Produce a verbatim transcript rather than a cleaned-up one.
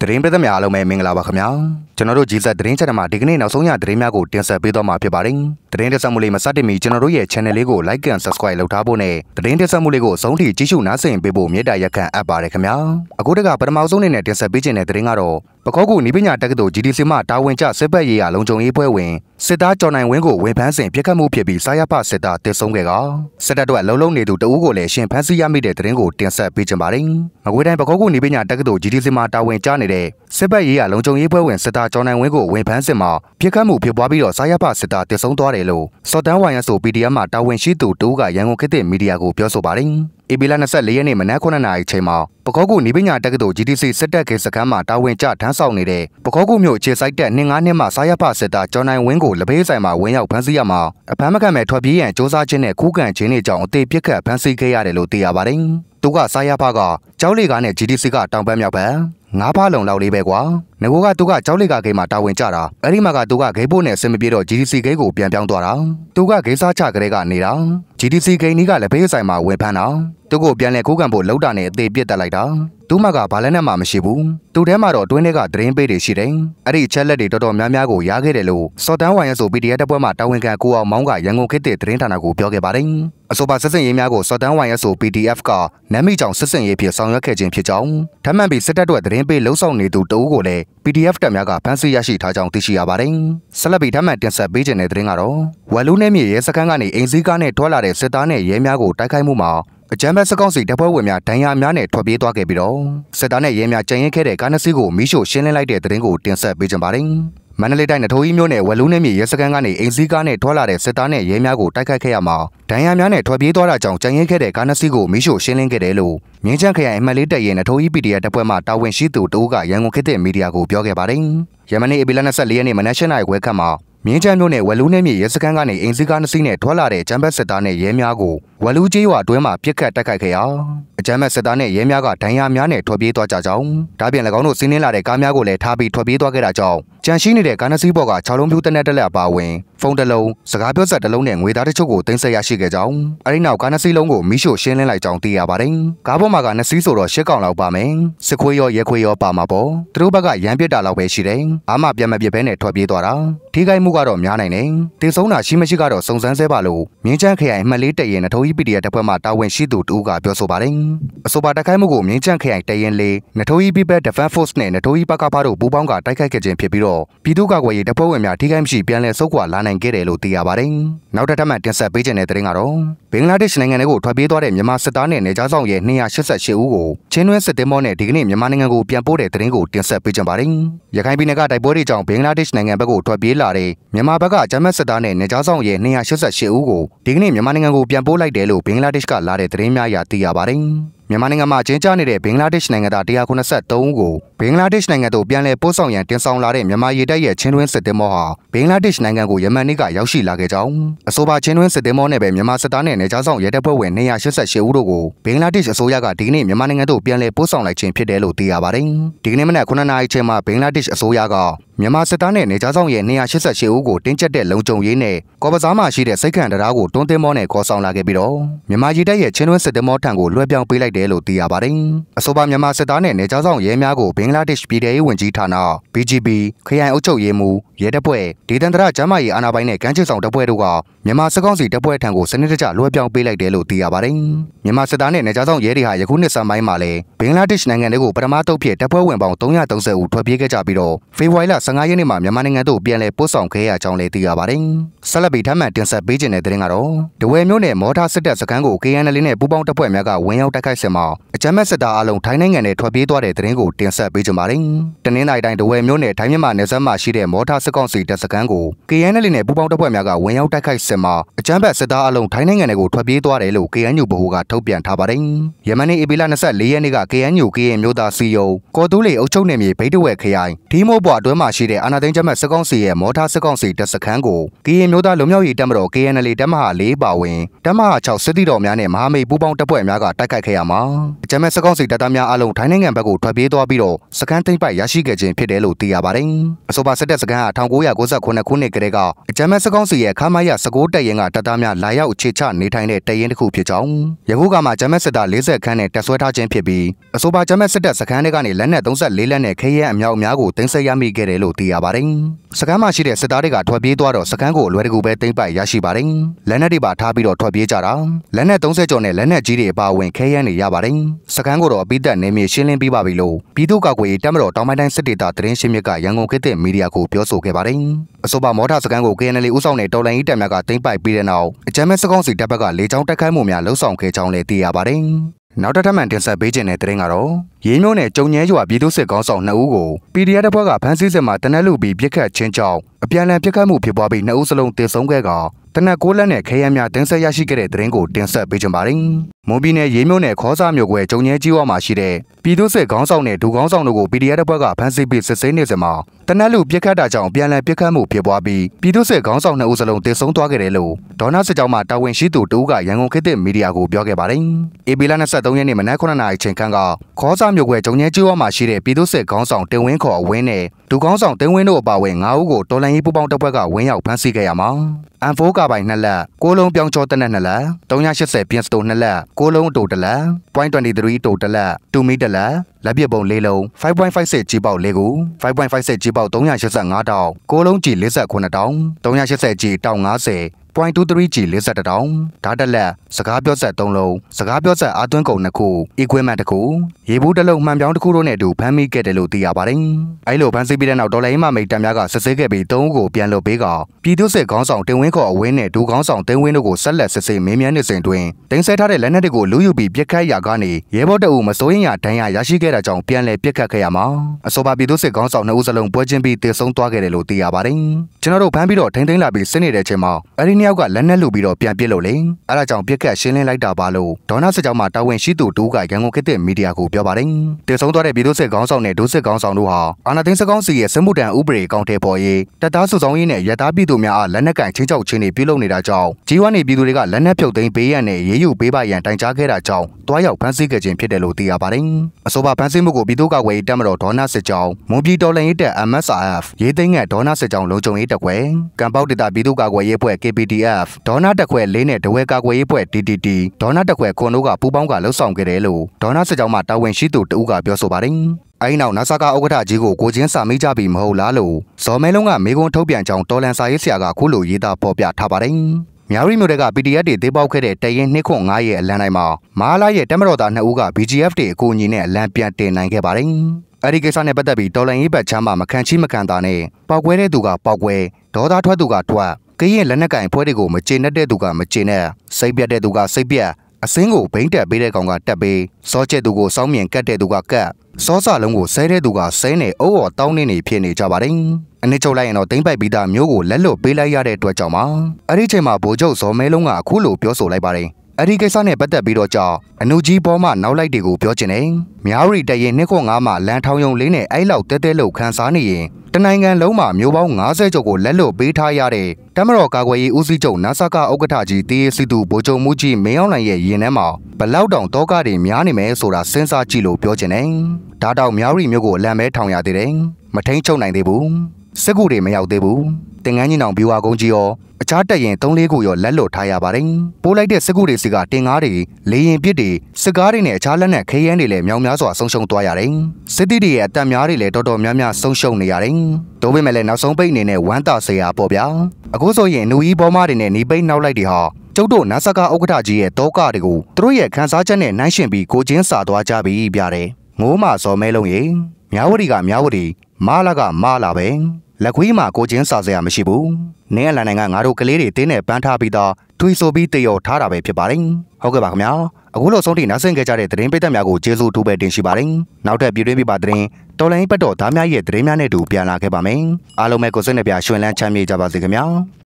တရင်ပြည်သူများလုံးပဲမင်္ဂလာပါခင်ဗျာကျွန်တော်တို့ဂျီဇက်တရင်ချက်ထဲမှာဒီကနေ့နောက်ဆုံးရသတင်းများကိုတင်ဆက်ပေးသွားမှာဖြစ်ပါတယ်တရင်တက်ဆက်မှုလေးမစတင်မီကျွန်တော်တို့ရဲ့ channel လေးကို like and subscribe လုပ်ထားဖို့နဲ့တရင်တက်ဆက်မှုလေးကိုအဆုံးထိကြည့်ရှုနားဆင်ပေးဖို့မေတ္တာရက်ခံအပ်ပါတယ်ခင်ဗျာအခုတကပထမဆုံးအနေနဲ့တင်ဆက်ပေးခြင်းတဲ့တရင်ကတော့ပကောကူနိပညာတက္ကသိုလ် ဂျီ ဒီ စီ မှတာဝန်ကျစစ်ဘက်ရေးရာလုံခြုံရေးဖွဲ့ဝင်စစ်သားကျော်နိုင်ဝင်းကိုဝန်ဖမ်းစဉ်ပြစ်ခတ်မှုဖြစ်ပြီးစာရဖစစ်သားတစ်ဆုံးခဲ့ကစစ်တပ်တို့အလုံးလုံးနေသူတအူးကိုလည်းရှင်ဖမ်းဆီးရမိတဲ့တရင်ကိုတင်ဆက်ပေးခြင်းပါတယ်မကွေးတိုင်းပကောကူနိပညာတက္ကသိုလ် ဂျီ ဒီ စီ မှတာဝန်ကျနေတဲ့စစ်ဘက်ရေးရာလုံခြုံရေးဖွဲ့ဝင်စစ်သားကျော်နိုင်ဝင်းကိုဝန်ဖမ်းစဉ်မှာပြစ်ခတ်မှုဖြစ်ပွားပြီးတော့စာရဖစစ်သားတစ်ဆုံးသွားတယ်လို့စော်တန်းဝိုင်ရဆို ပီ ဒီ အက်ဖ် မှာတာဝန်ရှိသူတအူးကရန်ကုန်ခေတ်သစ်မီဒီယာကိုပြောဆိုပါတယ်ဧပြီလ၂၄ရက်နေ့မနက်ခုနှစ်နာရီချိန်မှာပကောကူနိပညာတက္ကသိုလ် ဂျီ ဒီ စီ စစ်တပ်ခေစခန်းမှာတာဝန်ကျထမ်းဆောင်နေတဲ့ပကောကူမြို့ခြေစိုက်တဲ့နှစ်ငါးနှစ်မှစာရဖစစ်သားကျော်နိုင်ဝင်းကိုလက်ဖေးဆိုင်မှာဝင်ရောက်ဖမ်းဆီးရမှာအဖမ်းမခံမဲ့ထွက်ပြေးရန်စ조사ခြင်းနဲ့ခုခံခြင်းတွေကြောင့်အသေးပြစ်ခတ်ဖမ်းဆီးခဲ့ရတယ်လို့သိရပါတယ်သူကစာရဖကကျောင်းလေကားနဲ့ ဂျီ ဒီ စီ ကတောင်ပန်းမြောက်ဘက်ငါးဖားလုံလောက်လေးပဲကွာငကိုကသူကကျောင်းလေကားဂိမ်းမှာတာဝန်ကျတာအဲ့ဒီမှာကသူကဂိမ်းဖို့နဲ့ဆင်မပြေတော့ ဂျီ ဒီ စီ ဂိမ်းကိုပြန်ပြောင်းသွားတာသူကဂိမ်းစားချကလေးကနေတာ ဂျီ ဒီ စီ ဂိမ်းကြီးကလက်ဖေးဆိုင်မှာဝင်ဖမ်းတာသူကိုပြန်လဲခုခံဖို့လှုပ်တာနဲ့အသေးပြစ်တက်လိုက်တာသူမကဘာလဲနဲ့မှမရှိဘူးသူထဲမှာတော့တွင်းထဲကသတင်းပေးတွေရှိတယ်အဲ့ဒီချက်လက်တွေတော်တော်များများကိုရခဲ့တယ်လို့စော်တန်းဝိုင်ရဆို ပီ ဒီ အက်ဖ် တပ်ဖွဲ့မှတာဝန်ခံကိုအောင်မောင်းကရန်ကုန်ခေတ်သစ်သတင်းဌာနကိုပြောခဲ့ပါတယ်အဆိုပါစစ်စင်ရေးများကိုစော်တန်းဝိုင်ရဆို ပီ ဒီ အက်ဖ် ကနမ်းမိကြောင်စစ်စင်ရေးဖြစ်ဆောင်ရွက်ခဲ့ခြင်းဖြစ်ကြောင်းထပ်မံပြီးစစ်တပ်တို့သတင်းပေးလှုပ်ဆောင်နေသူတအူးကိုလည်း ပီ ဒီ အက်ဖ် တပ်များကဖမ်းဆီးရရှိထားကြောင်းသိရှိရပါတယ်ဆက်လက်ပြီးထပ်မံတင်ဆက်ပေးခြင်းတဲ့သတင်းကတော့ဝက်လူးနယ်မြေရဲစခန်းကနေအင်စည်းကားနဲ့ထွက်လာတဲ့စစ်သားနဲ့ရဲများကိုတိုက်ခိုက်မှုမှာအကြမ်းဖက်စကောက်စီတပ်ဖွဲ့ဝင်များဒဏ်ရာများနဲ့ထွက်ပြေးသွားခဲ့ပြီးတော့စစ်သားနဲ့ရဲများကြံရင်ခဲ့တဲ့ကားနှစ်စီးကိုမိရှို့ရှင်းလင်းလိုက်တဲ့သတင်းကိုတင်ဆက်ပေးကြပါတယ်မန္တလေးတိုင်းနထိုးကြီးမြို့နယ်ဝက်လူးနယ်မြေရဲစခန်းကနေအင်စည်းကားနဲ့ထွက်လာတဲ့စစ်သားနဲ့ရဲများကိုတိုက်ခိုက်ခဲ့ရမှာဒဏ်ရာများနဲ့ထွက်ပြေးသွားတာကြောင့်ကြံရင်ခဲ့တဲ့ကားနှစ်စီးကိုမိရှို့ရှင်းလင်းခဲ့တယ်လို့မြင်းချမ်းခရိုင်အမှတ်လေးတပ်ရဲနထိုးကြီး ပီ ဒီ အက်ဖ် တပ်ဖွဲ့မှတာဝန်ရှိသူတဦးကရန်ကုန်ခေတ်သစ်မီဒီယာကိုပြောခဲ့ပါတယ်ယမနေ့ဧပြီလ၂၄ရက်နေ့မနက်၈နာရီခွဲခန့်မှာမြင်းချမ်းမြို့နယ်ဝက်လူးနယ်မြေရဲစခန်းကနေအင်စည်းကားနှစ်စီးနဲ့ထွက်လာတဲ့ကျမ်းဘတ်စစ်သားနဲ့ရဲများကိုဝက်လူးကျေးရွာအတွင်းမှာပြစ်ခတ်တိုက်ခိုက်ခဲ့ရာအကျမ်းဘတ်စစ်သားနဲ့ရဲများကဒဏ်ရာများနဲ့ထွက်ပြေးသွားကြကြောင်းဒါပြင်၎င်းတို့စီးနင်းလာတဲ့ကားများကိုလည်းထားပြီးထွက်ပြေးသွားခဲ့တာကြောင့်ကြံရှိနေတဲ့ကားနှစ်စီးပေါ်က၆လုံးပြူးတနက်တက်လက်အပါဝင်ဖုန်းတစ်လုံးစကားပြောဆက်တစ်လုံးနဲ့ငွေသားတချို့ကိုတင်ဆက်ရရှိခဲ့ကြောင်းအဲဒီနောက်ကားနှစ်စီးလုံးကိုမိရှို့ရှင်းလင်းလိုက်ကြောင်းသိရပါတယ်ကားပေါ်မှာကနှစ်စီးဆိုတော့ရှစ်កောင်လောက်ပါမယ်စစ်ခွေးရောရဲခွေးရောပါမှာပေါ့သူတို့ဘက်ကရန်ပစ်တာလောက်ပဲရှိတယ်အားမပြန်မပစ်ဘဲနဲ့ထွက်ပြေးသွားတာထိခိုက်မှုကတော့များနိုင်တယ်တေဆုံးတာရှိမရှိကတော့စုံစမ်းဆဲပါလို့မြင်းချမ်းခရိုင်အမှတ်လေးတပ်ရဲနထိုးကြီး ပီ ဒီ အက်ဖ် တပ်ဖွဲ့မှတာဝန်ရှိသူတဦးကပြောဆိုပါတယ်အဆိုပါတိုက်ခိုက်မှုကိုမြင်းချမ်းခရိုင်တပ်ရဲလေးနထိုးကြီး People Defense Force နဲ့နထိုးကြီးပကဖတို့ပူးပေါင်းကတိုက်ခိုက်ခဲ့ခြင်းဖြစ်ပြီးတော့ပြည်သူ့ကာကွယ်ရေးတပ်ဖွဲ့ဝင်များထိခိုက်မရှိပြန်လည်ဆုတ်ခွာလာနိုင်ခဲ့တယ်လို့သိရပါတယ်နောက်ထပ်ထပ်မံတင်ဆက်ပေးခြင်းတဲ့သတင်းကတော့ဘင်္ဂလားဒေ့ရှ်နိုင်ငံကိုထွက်ပြေးသွားတဲ့မြန်မာစစ်သားနဲ့နေကြားဆောင်ရဲ၂၈၈ဦးကိုချင်းတွင်းစစ်သည်မောနဲ့ဒီကနေ့မြန်မာနိုင်ငံကိုပြန်ပို့တဲ့သတင်းကိုတင်ဆက်ပေးခြင်းပါတယ်ရခိုင်ပြည်နယ်ကတိုက်ပွဲတွေကြောင့်ဘင်္ဂလားဒေ့ရှ်နိုင်ငံဘက်ကိုထွက်ပြေးလာတဲ့မြန်မာဘက်ကဂျမတ်စစ်သားနဲ့နေကြားဆောင်ရဲ၂၈၈ဦးကိုဒီကနေ့မြန်မာနိုင်ငံကိုပြန်ပို့လိုက်တယ်လို့ဘင်္ဂလားဒေ့ရှ်ကလာတဲ့သတင်းများအရသိရပါတယ်မြန်မာနိုင်ငံမှာကျင်းပနေတဲ့ဘင်္ဂလားဒေ့ရှ်နိုင်ငံသား၁၇၃ဦးကိုဘင်္ဂလားဒေ့ရှ်နိုင်ငံသို့ပြန်လည်ပို့ဆောင်ရန်တင်ဆောင်လာတဲ့မြန်မာရေတပ်ရဲ့ချင်းတွင်းစစ်သည်မောဟာဘင်္ဂလားဒေ့ရှ်နိုင်ငံကိုယမန်နေ့ကရောက်ရှိလာခဲ့ကြောင်းအဆိုပါချင်းတွင်းစစ်သည်မောနဲ့ပဲမြန်မာစစ်သားနဲ့နေကြားဆောင်ရဲတပ်ဖွဲ့ဝင်၂၈၈ဦးတို့ကိုဘင်္ဂလားဒေ့ရှ်အစိုးရကဒီကနေ့မြန်မာနိုင်ငံသို့ပြန်လည်ပို့ဆောင်လိုက်ခြင်းဖြစ်တယ်လို့သိရပါတယ်ဒီကနေ့မနက်ခုနှစ်နာရီချိန်မှာဘင်္ဂလားဒေ့ရှ်အစိုးရကမြန်မာစစ်သားနဲ့နေကြားဆောင်ရဲ၂၈၈ဦးကိုတင်းကျပ်တဲ့လုံခြုံရေးနဲ့ကော်ပစားမှရှိတဲ့စိတ်ခံတရားကိုတွန်းတင်မောနဲ့ခေါ်ဆောင်လာခဲ့ပြီးတော့မြန်မာရေတပ်ရဲ့ချင်းတွင်းစစ်သည်မောထံကိုလွှဲပြောင်းပေးလိုက်တယ်လို့သိရပါတယ်အဆိုပါမြန်မာစစ်သားနဲ့နေကြားဆောင်ရဲများကိုဘင်္ဂလားဒေ့ရှ်ပြည်ထောင်ရေးဝန်ကြီးဌာန ဘီ ဂျီ ပီ ခရိုင်အုပ်ချုပ်ရေးမှူးရဲတပ်ဖွဲ့ဒေသန္တရကျန်းမာရေးအာဏာပိုင်နဲ့ကမ်းခြေဆောင်တပ်ဖွဲ့တို့ကမြန်မာစစ်ကောင်စီတပ်ဖွဲ့ထံကိုစနစ်တကျလွှဲပြောင်းပေးလိုက်တယ်လို့သိရပါတယ်မြန်မာစစ်သားနဲ့နေကြားဆောင်ရဲတွေဟာယခုနှစ်ဆန်းပိုင်းမှာလည်းဘင်္ဂလားဒေ့ရှ်နိုင်ငံတွေကိုပထမတုပ်ဖြစ်တပ်ဖွဲ့ဝင်ပေါင်း၃၃၀ဦးထွက်ပြေးခဲ့ကြပြီးတော့ဖေဖော်ဝါရီလ၁၅ရက်နေ့မှာမြန်မာနိုင်ငံသို့ပြန်လည်ပို့ဆောင်ခဲ့ရကြောင်းလည်းသိရပါတယ်ဆက်လက်ပြီးထပ်မံတင်ဆက်ပေးခြင်းတဲ့သတင်းကတော့ဒဝဲမြို့နယ်မော်ထားစစ်တပ်စခန်းကို ကေ အန် အယ်လ် နဲ့ပူးပေါင်းတပ်ဖွဲ့များကဝင်ရောက်တိုက်ခိုက်စဉ်မှာအကြမ်းဖက်စစ်သားအလုံးထိုင်းနိုင်ငံနဲ့ထွက်ပြေးသွားတဲ့သတင်းကိုတင်ဆက်ပေးကြပါတယ်တနင်္လာရီတိုင်းဒဝဲမြို့နယ်ထိုင်းမြန်မာနယ်စပ်မှာရှိတဲ့မော်ထားစစ်ကောင်စီတပ်စခန်းကို ကေ အန် အယ်လ် နဲ့ပူးပေါင်းတပ်ဖွဲ့များကဝင်ရောက်တိုက်ခိုက်စဉ်မှာအကြမ်းဖက်စစ်သားအလုံးထိုင်းနိုင်ငံတွေကိုထွက်ပြေးသွားတယ်လို့ ကေ အန် ယူ ဗဟိုကထုတ်ပြန်ထားပါတယ်ယမန်နေ့ဧပြီလ၂၄ရက်နေ့က ကေ အန် ယူ ကရင်မျိုးသားစီယုံကော်တူးလေအုပ်ချုပ်နယ်မြေဗိတ်တဝက်ခရိုင်ဒီမိုးပွားအတွင်းမှာရှိတဲ့အာဏာသိမ်းကျမ်းစစ်ကောင်စီရဲ့မော်ထားစစ်ကောင်စီတပ်စခန်းကိုကရင်မျိုးသားလူမျိုးရေးတပ်မတော် ကေ အန် အယ်လ် တပ်မဟာ၄ပါဝင်တပ်မဟာ၆စစ်တီတော်များနဲ့မဟာမိတ်ပူးပေါင်းတပ်ဖွဲ့များကတိုက်ခိုက်ခဲ့ရမှာအကြမ်းဖက်စစ်ကောင်စီတပ်သားများအလုံးထိုင်းနိုင်ငံဘက်ကိုထွက်ပြေးသွားပြီးတော့စခန်းသိမ်းပိုက်ရရှိခဲ့ခြင်းဖြစ်တယ်လို့သိရပါတယ်အဆိုပါစစ်တပ်စခန်းဟာ၁၉၉၉ခုနှစ်ကတည်းကအကြမ်းဖက်စစ်ကောင်စီရဲ့ခမာရ၁၉ကိုတက်ရင်ကတပ်သားများလာရောက်အခြေချနေထိုင်တဲ့တပ်ရင်းတစ်ခုဖြစ်ကြောင်းယခုကမှဂျမတ်စစ်သား၄၀ခန်းနဲ့တပ်ဆွဲထားခြင်းဖြစ်ပြီးအဆိုပါဂျမတ်စစ်တပ်စခန်းတွေကနေလက်နက်၃၄လက်နဲ့ခဲယမ်းအမြောက်အများကိုတင်ဆက်ရမိခဲ့တယ်လို့သိရပါတယ်။စခန်းမှာရှိတဲ့စစ်သားတွေကထွက်ပြေးသွားတော့စခန်းကိုအလွယ်တကူပဲသိမ်းပိုက်ရရှိပါတယ်။လက်နက်တွေပါထားပြီးတော့ထွက်ပြေးကြတာလက်နက်၃၀ကျော်နဲ့လက်နက်ကြီးတွေအပါအဝင်ခဲယမ်းတွေရပါတယ်။စခန်းကိုတော့အပိသက်နေမြေရှင်းလင်းပြီးပါပြီလို့ပြည်သူ့ကာကွယ်ရေးတပ်မတော်တောင်ပိုင်းတိုင်းစစ်ဒေသသတင်းရှင်းမြစ်ကရန်ကုန်ခေတ်သစ်မီဒီယာကိုပြောဆိုခဲ့ပါတယ်။အဆိုပါမော်တာစခန်းကို K N L ဦးဆောင်တဲ့တော်လှန်ရေးတပ်များကသိမ်းပိုက်ပြီးတဲ့နောက်အကြမ်းဖက်စစ်ကောင်စီတပ်ဘက်ကလေကြောင်းတိုက်ခိုက်မှုများလှုံ့ဆော်ခဲ့ကြောင်းလည်းသိရပါတယ်။နောက်တစ်ထပ်မှန်တင်ဆက်ပေးခြင်းတဲ့သတင်းကတော့ရေးမျိုးနဲ့ကြုံညဲရွာပြည်သူ့စစ်ကောင်းဆောင်နှစ်ဦးကို P D F တပ်ဖွဲ့ကဖမ်းဆီးစစ်မှာတနက်လူပြီးပြစ်ခတ်ချင်းကြောင့်အပြန်အလှန်ပြစ်ခတ်မှုဖြစ်ပွားပြီးနှစ်ဦးစလုံးသေဆုံးခဲ့ကတနက်ကိုလက်နဲ့ခဲယမ်းများတင်ဆက်ရရှိခဲ့တဲ့သတင်းကိုတင်ဆက်ပေးကြပါမယ်။မွန်ပြည်နယ်ရေးမျိုးနဲ့ခေါ်စာမျိုးကွယ်ကြုံညဲကြီးဝါမှာရှိတဲ့ပြည်သူ့စစ်ကောင်းဆောင်နဲ့ဒူကောင်းဆောင်တို့ကို P D F တပ်ဖွဲ့ကဖမ်းဆီးပြီးစစ်ဆေးနေစမှာတနက်လူပြစ်ခတ်တာကြောင့်ပြန်လည်ပြစ်ခတ်မှုဖြစ်ပွားပြီးပြည်သူ့စစ်ကောင်းဆောင်နှစ်ဦးစလုံးသေဆုံးသွားခဲ့တယ်လို့ဒေါနာစစ်ကြောင်းမှတာဝန်ရှိသူတဦးကရန်ကုန်ခေတ်သစ်မီဒီယာကိုပြောခဲ့ပါတယ်။ ဧပြီလ၂၃ရက်နေ့မနက်ခုနှစ်နာရီချိန်ခန့်ကခေါ်စာမျိုးကွယ်ကြုံညဲကြီးဝါမှာရှိတဲ့ပြည်သူ့စစ်ကောင်းဆောင်တင်ဝင်းခေါ်အဝင်းနဲ့ဒူကောင်းဆောင်တင်ဝင်းတို့အပါအဝင်၅ဦးကိုတော်လှန်ရေးပူးပေါင်းတပ်ဖွဲ့ကဝင်းရောက်ဖမ်းဆီးခဲ့ရမှာအန်ဖိုးကပိုင်နှစ်လက်ကိုလုံးပြောင်းချောတနက်နှစ်လက်၃၈၀ပြင်စတိုနှစ်လက်ကိုလုံးအတူတစ်လက် point ၂၃အတူတစ်လက်တူမီတစ်လက်လက်ပစ်ပုံလေးလုံး ၅.၅၆ ကြီးပေါက်လေးခု ၅.၅၆ ကြီးပေါက်၃၈၅တောင်ကိုလုံးကြီး၄၉တောင်၃၈၀ကြီးတောင်၅၀point ၂၃ G ၄၁တောင်ဓာတ်တက်လက်စကားပြောဆက်၃လုံးစကားပြောဆက်အားသွင်းကုန်နှစ်ခု equipment တစ်ခုရေဘူးတစ်လုံးမှန်ပြောင်းတစ်ခုတို့နဲ့အတူဖမ်းမိခဲ့တယ်လို့သိရပါတယ်။အဲလိုဖမ်းဆီးပြီးတဲ့နောက်ဒေါ်လာရင်းမမိတ်တံများကစစ်ဆေးခဲ့ပြီး၃ဦးကိုပြန်လွှတ်ပေးကပြည်သူ့စစ်ခေါင်းဆောင်တင်ဝင်းခေါ်အဝင်းနဲ့ဒူခေါင်းဆောင်တင်ဝင်းတို့ကိုဆက်လက်စစ်ဆေးမေးမြန်းနေစဉ်တွင်တင်ဆက်ထားတဲ့လက်နက်တွေကိုလူယူပြီးပြစ်ခတ်ရာကနေရဲဘော်တအုပ်မစိုးရင်ရဒဏ်ရာရရှိခဲ့တဲ့ကြောင့်ပြန်လည်ပြစ်ခတ်ခဲ့ရမှာအဆိုပါပြည်သူ့စစ်ခေါင်းဆောင်နှစ်ဦးစလုံးပွဲချင်းပြီးတေဆုံးသွားခဲ့တယ်လို့သိရပါတယ်။ကျွန်တော်တို့ဖမ်းပြီးတော့ထိန်းသိမ်းလာပြီးစစ်နေတဲ့အချိန်မှာအဲဒီနှစ်ယောက်ကလက်နက်လူပြီးတော့ပြန်ပြစ်လို့လေအဲဒါကြောင့်ပြစ်ခတ်ရှင်းလင်းလိုက်တာပါလို့ဒေါနာစစ်ကြောင်းမှာတာဝန်ရှိသူတူကရန်ကုန်ခေတ်သစ်မီဒီယာကိုပြောပါတယ်။တေဆုံးသွားတဲ့ပြည်သူ့စစ်ခေါင်းဆောင်နဲ့ဒုစစ်ခေါင်းဆောင်တို့ဟာအာဏာသိမ်းစစ်ကောင်စီရဲ့စစ်မှုထမ်းဥပဒေကောင်ထဲပေါ်ရေးတပ်သားစုဆောင်ရေးနဲ့ရတားပြည်သူများအားလက်နက်ကင်ချင်းချောက်ချင်းတွေပြုလုပ်နေတာကြောင့်ကြီးဝါနေပြည်သူတွေကလက်နက်ဖြုတ်သိမ်းပေးရန်နဲ့ရေးယူပေးပါရန်တိုင်ကြားခဲ့တာကြောင့်တွားရောက်ဖမ်းဆီးခဲ့ခြင်းဖြစ်တယ်လို့သိရပါတယ်။အဆိုပါဖမ်းဆီးမှုကိုပြည်သူ့ကာကွယ်ရေးတပ်မတော်ဒေါနာစစ်ကြောင်းမွန်ပြည်တော်လှန်ရေးတပ် M S R F ရေးသိမ်းငတ်ဒေါနာစစ်ကြောင်းလုံခြုံရေးတပ်ခွဲကံပေါက်ဒေသပြည်သူ့ကာကွယ်ရေးအဖွဲ့ K P D F ဒေါနာတပ်ခွဲလေးနဲ့ဒဝဲကာကွယ်ရေးအဖွဲ့ D D T ဒေါနာတပ်ခွဲခွန်တို့ကပူးပေါင်းကလှုပ်ဆောင်ခဲ့တယ်လို့ဒေါနာစစ်ကြောင်းမှတာဝန်ရှိသူတဦးကပြောဆိုပါတယ်။အဲဒီနောက်နာဆာကဥက္ကဋ္ဌကြီးကိုကိုချင်းစာမိကြပြီမဟုတ်လားလို့ဇော်မဲလုံးကမေကွန်းထုတ်ပြန်ကြောင်းတော်လန်စာရေးဆရာကခုလိုရေးသားဖော်ပြထားပါတယ်။မြောက်ရီမြို့တွေက P D F တွေသေးပေါက်ခဲ့တဲ့တရင်နှစ်ခွန်၅ရဲ့အလံတိုင်းမှာမဟာလာရဲ့တပ်မတော်သားနှစ်ဦးက B G F တွေအကူအညီနဲ့အလံပြန်တင်နိုင်ခဲ့ပါတယ်။အဲဒီကိစ္စနဲ့ပတ်သက်ပြီးတော်လန်ရေးဘက်ချမ်းမှာမခံချိမခံတာနဲ့ပောက်ကွဲတဲ့သူကပောက်ကွဲဒေါသထွက်သူကထွက်ကရင်လက်နက်ကင်ဖွဲတွေကိုမကျေနပ်တဲ့သူကမကျေနပ်စိတ်ပြတ်တဲ့သူကစိတ်ပြတ်အစင်းကိုဘိန်းတက်ပေးတဲ့ကောင်ကတက်ပေးစောကျက်သူကိုစောင်းမြင်ကတ်တဲ့သူကကတ်စောစာလုံးကိုဆဲတဲ့သူကဆဲနေအုပ်ော်တောင်းနေနေဖြစ်နေကြပါတယ်အနည်းချုပ်လိုက်ရင်တော့တိမ့်ပိုက်ပြီးသားမျိုးကိုလက်လွတ်ပေးလိုက်ရတဲ့အတွက်ကြောင့်ပါအဲ့ဒီချိန်မှာဗိုလ်ချုပ်ဇော်မဲလုံးကအခုလိုပြောဆိုလိုက်ပါတယ်အဲ့ဒီကိစ္စနဲ့ပတ်သက်ပြီးတော့ကြောင့်အနုကြီးပေါ်မှနောက်လိုက်တွေကိုပြောချင်တယ်မြောက်ရီတရင်နှစ်ခွန်ငါးမှာလန်ထောင်ယုံလေးနဲ့အဲ့လောက်တဲတဲလို့ခန်းစားနေရင်တနိုင်ငံလုံးမှာမျိုးပေါင်း၅၀ကျော်ကိုလက်လွတ်ပေးထားရတဲ့တမတော်ကာကွယ်ရေးဦးစီးချုပ်နာဆာကဥက္ကဋ္ဌကြီးတေးစီသူဗိုလ်ချုပ်မှုကြီးမင်းအောင်လှိုင်ရဲ့ရင်ထဲမှာဘလောက်တောင်တောကတွေများနေမယ်ဆိုတာစဉ်းစားကြည့်လို့ပြောချင်တယ်ဒါတောင်မြောက်ရီမျိုးကိုအလံမဲထောင်ရသေးတယ်မထိန်ချုပ်နိုင်သေးဘူးစစ်ကူတွေမရောက်သေးဘူးတင်ငန်းကြီးနောင်ဘီဝါကုန်းကြီးရောအခြားတက်ရင်၃လေးခုရောလက်လွတ်ထားရပါတယ်ပိုးလိုက်တဲ့စစ်ကူတွေစီကတင်ကားတွေလေရင်ပစ်တွေစစ်ကားတွေနဲ့အခြားလက်နက်ခဲယမ်းတွေလည်းမြောင်များစွာဆုံးရှုံးသွားရတယ်စစ်တီတွေရဲ့အသက်များတွေလည်းတော်တော်များများဆုံးရှုံးနေရတယ်ဒါပေမဲ့လည်းနောက်ဆုံးပိတ်အနေနဲ့ဝမ်းသာစရာပေါ့ဗျာအခုဆိုရင်နူကြီးပေါ်မတွေနဲ့နေပိတ်နောက်လိုက်တွေဟာကျုပ်တို့နာဆာကဥက္ကဋ္ဌကြီးရဲ့တောကတွေကိုသူတို့ရဲ့ခန်းစားချက်နဲ့နှိုင်းယှဉ်ပြီးကိုချင်းစာသွားကြပြီပြတယ်ငိုးမစော်မဲလုံးရေမြဝတီကမြဝတီမာလာကမာလာပဲလက်ခွေးမှာကိုချင်းစာစရာမရှိဘူးနင်းအလန်နိုင်ငံငါတို့ကလေးတွေတင်းနဲ့ပန်းထားပြီးတော့ထွေဆိုပြီးတရော်ထားတာပဲဖြစ်ပါတယ်ဟုတ်ကဲ့ပါခင်ဗျာအခုလိုဆုံးထိနားဆင်ကြကြတဲ့သတင်းပိတ်သက်များကိုကျေးဇူးထူးပဲတင်ရှိပါတယ်နောက်ထပ်ပြည်တွင်းပြပသတင်းတော်လိုင်းပတ်တော်သားများရဲ့သတင်းများနဲ့တူပြန်လာခဲ့ပါမယ်အားလုံးပဲကိုစိတ်နှပြရွှင်လန်းချမ်းမြေ့ကြပါစေခင်ဗျာ